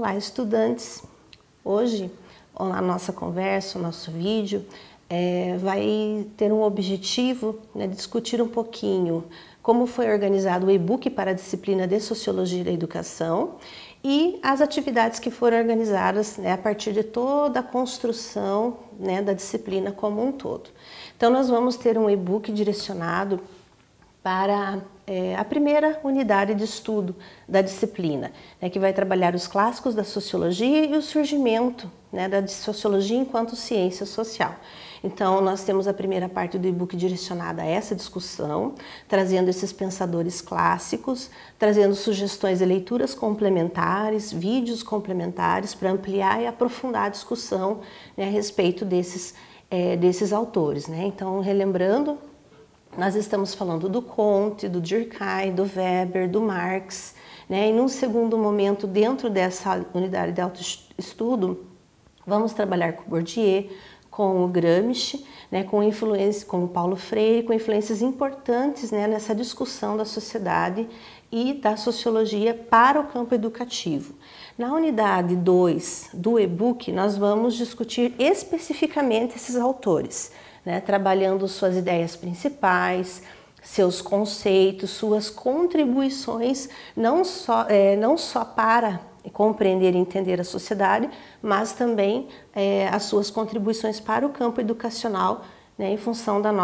Olá, estudantes! Hoje, a nossa conversa, o nosso vídeo, vai ter um objetivo, né, de discutir um pouquinho como foi organizado o e-book para a disciplina de Sociologia da Educação e as atividades que foram organizadas, né, a partir de toda a construção, né, da disciplina como um todo. Então, nós vamos ter um e-book direcionado para a primeira unidade de estudo da disciplina, né, que vai trabalhar os clássicos da sociologia e o surgimento, né, da sociologia enquanto ciência social. Então, nós temos a primeira parte do e-book direcionada a essa discussão, trazendo esses pensadores clássicos, trazendo sugestões de leituras complementares, vídeos complementares para ampliar e aprofundar a discussão, né, a respeito desses autores, né? Então, relembrando, nós estamos falando do Comte, do Durkheim, do Weber, do Marx, né? E num segundo momento, dentro dessa unidade de autoestudo, vamos trabalhar com Bourdieu, com o Gramsci, né? Com influência, com o Paulo Freire, com influências importantes, né, nessa discussão da sociedade e da sociologia para o campo educativo. Na unidade 2 do e-book, nós vamos discutir especificamente esses autores, né, trabalhando suas ideias principais, seus conceitos, suas contribuições, não só para compreender e entender a sociedade, mas também as suas contribuições para o campo educacional, né, em função da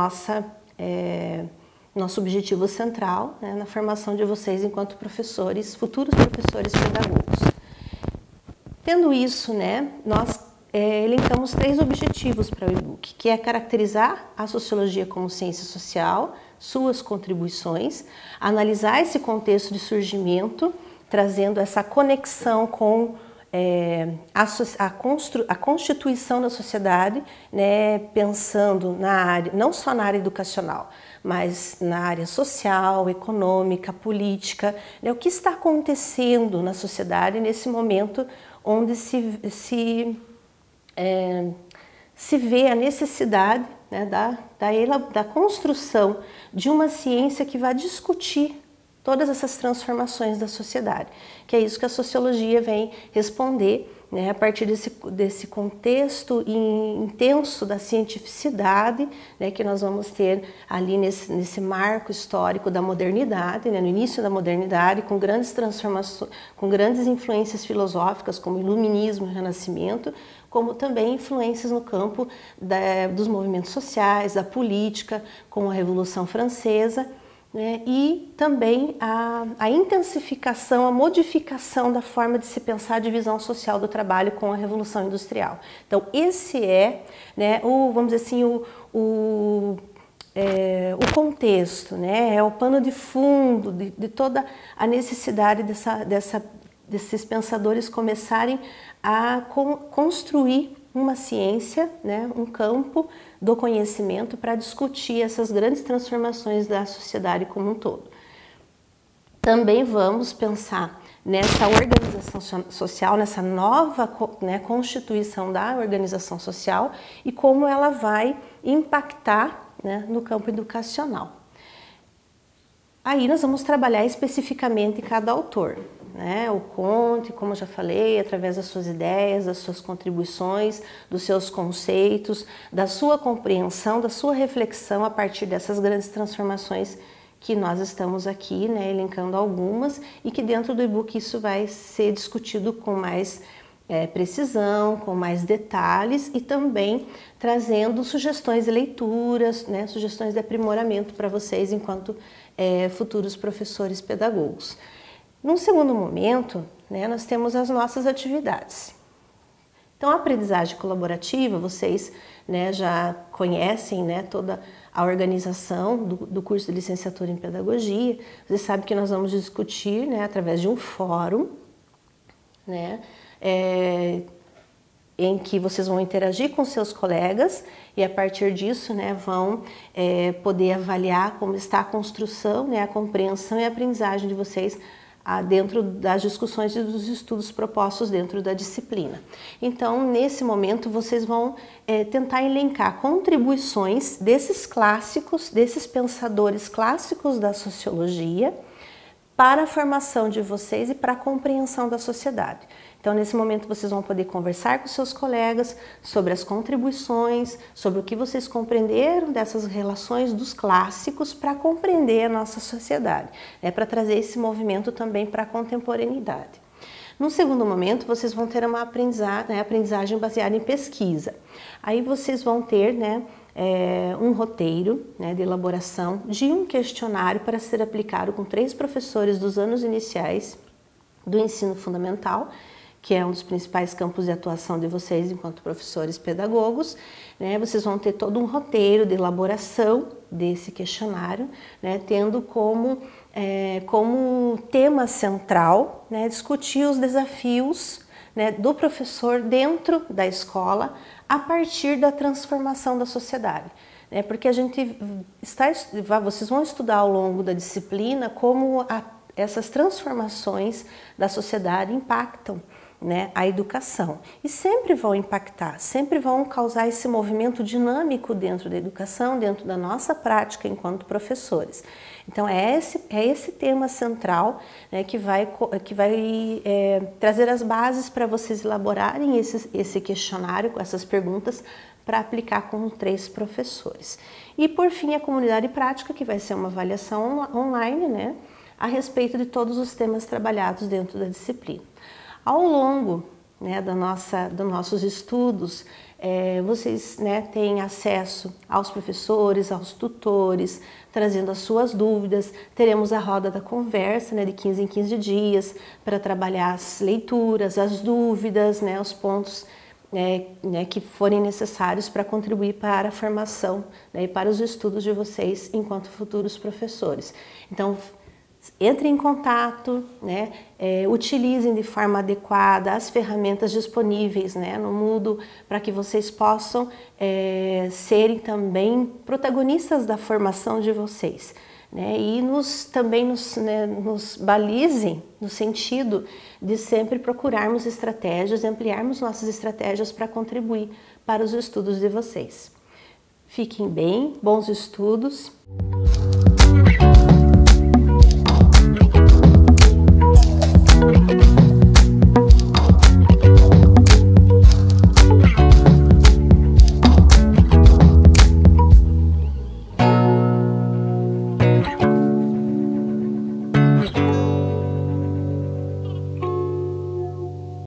nosso objetivo central, né, na formação de vocês enquanto professores, futuros professores pedagogos. Tendo isso, né, nós elencamos 3 objetivos para o e-book, que é caracterizar a sociologia como ciência social, suas contribuições, analisar esse contexto de surgimento, trazendo essa conexão com a constituição da sociedade, né, pensando na área, não só na área educacional, mas na área social, econômica, política, né, o que está acontecendo na sociedade nesse momento onde se vê a necessidade, né, da construção de uma ciência que vai discutir todas essas transformações da sociedade, que é isso que a sociologia vem responder, né, a partir desse contexto intenso da cientificidade, né, que nós vamos ter ali nesse marco histórico da modernidade, né, no início da modernidade, com grandes transformações, com grandes influências filosóficas como o iluminismo e o renascimento, como também influências no campo dos movimentos sociais, da política, com a Revolução Francesa, né, e também a intensificação, a modificação da forma de se pensar a divisão social do trabalho com a Revolução Industrial. Então, esse né, vamos dizer assim, o contexto, né, é o pano de fundo de toda a necessidade desses pensadores começarem a construir uma ciência, né, um campo do conhecimento para discutir essas grandes transformações da sociedade como um todo. Também vamos pensar nessa organização social, nessa nova, né, constituição da organização social e como ela vai impactar, né, no campo educacional. Aí nós vamos trabalhar especificamente cada autor, né? O Comte, como eu já falei, através das suas ideias, das suas contribuições, dos seus conceitos, da sua compreensão, da sua reflexão a partir dessas grandes transformações que nós estamos aqui, né, elencando algumas, e que dentro do e-book isso vai ser discutido com mais precisão, com mais detalhes e também trazendo sugestões de leituras, né, sugestões de aprimoramento para vocês enquanto futuros professores pedagogos. Num segundo momento, né, nós temos as nossas atividades. Então, a aprendizagem colaborativa, vocês, né, já conhecem, né, toda a organização do curso de licenciatura em pedagogia. Vocês sabem que nós vamos discutir, né, através de um fórum, né, em que vocês vão interagir com seus colegas e a partir disso, né, vão poder avaliar como está a construção, né, a compreensão e a aprendizagem de vocês dentro das discussões e dos estudos propostos dentro da disciplina. Então, nesse momento, vocês vão tentar elencar contribuições desses clássicos, desses pensadores clássicos da sociologia, para a formação de vocês e para a compreensão da sociedade. Então, nesse momento, vocês vão poder conversar com seus colegas sobre as contribuições, sobre o que vocês compreenderam dessas relações dos clássicos para compreender a nossa sociedade, para trazer esse movimento também para a contemporaneidade. No segundo momento, vocês vão ter uma aprendizagem baseada em pesquisa. Aí vocês vão ter um roteiro de elaboração de um questionário para ser aplicado com 3 professores dos anos iniciais do ensino fundamental, que é um dos principais campos de atuação de vocês enquanto professores pedagogos. Vocês vão ter todo um roteiro de elaboração desse questionário, tendo como tema central discutir os desafios do professor dentro da escola a partir da transformação da sociedade. Porque vocês vão estudar ao longo da disciplina como essas transformações da sociedade impactam a educação. E sempre vão impactar, sempre vão causar esse movimento dinâmico dentro da educação, dentro da nossa prática enquanto professores. Então, é esse tema central que vai trazer as bases para vocês elaborarem esse questionário com essas perguntas para aplicar com 3 professores. E, por fim, a comunidade prática, que vai ser uma avaliação online, a respeito de todos os temas trabalhados dentro da disciplina. Ao longo dos nossos estudos, vocês têm acesso aos professores, aos tutores, trazendo as suas dúvidas. Teremos a roda da conversa de 15 em 15 dias para trabalhar as leituras, as dúvidas, os pontos que forem necessários para contribuir para a formação e para os estudos de vocês enquanto futuros professores. Então, entrem em contato, utilizem de forma adequada as ferramentas disponíveis no Moodle para que vocês possam serem também protagonistas da formação de vocês. E também nos balizem no sentido de sempre procurarmos estratégias, ampliarmos nossas estratégias para contribuir para os estudos de vocês. Fiquem bem, bons estudos!